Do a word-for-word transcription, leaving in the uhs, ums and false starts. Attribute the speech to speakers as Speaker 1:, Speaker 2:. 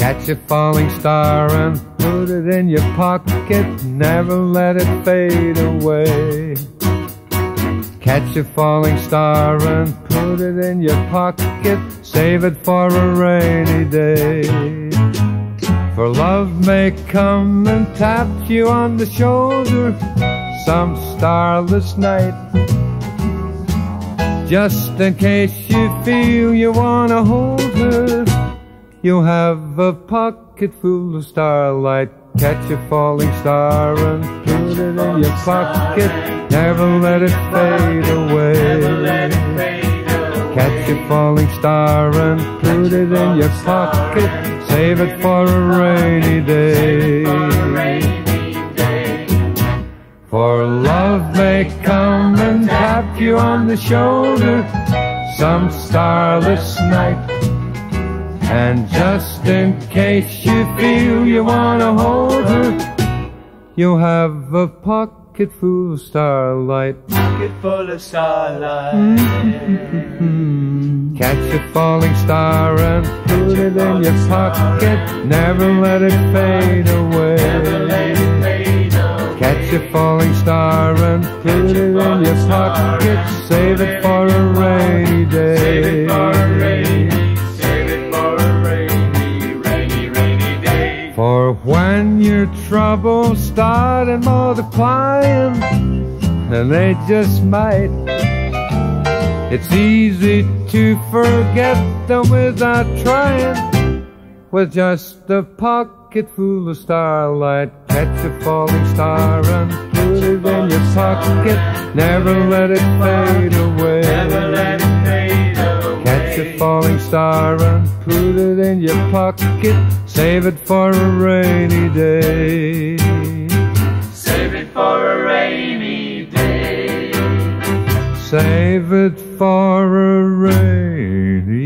Speaker 1: Catch a falling star and put it in your pocket, never let it fade away. Catch a falling star and put it in your pocket, save it for a rainy day. For love may come and tap you on the shoulder some starless night, just in case you feel you wanna hold her. You'll have a pocket full of starlight. Catch a falling star and put it in your pocket, never let it fade away. Catch a falling star and put it in your pocket, save it for a rainy day. For love may come and tap you on the shoulder some starless night, and just in case you feel you wanna hold her, you'll have a pocket full of starlight.
Speaker 2: Pocket full of starlight.
Speaker 1: Mm-hmm. Catch a falling star and put it in your pocket, never let it fade away. Catch a falling star and put it in your pocket, save it for a rainy day. For when your troubles start and multiplying, and they just might, it's easy to forget them without trying. With just a pocket full of starlight, catch a falling star and put it in your pocket, never let it fade away. Catch a falling star and put it in your pocket, save it for a rainy day.
Speaker 2: Save it for a rainy day.
Speaker 1: Save it for a rainy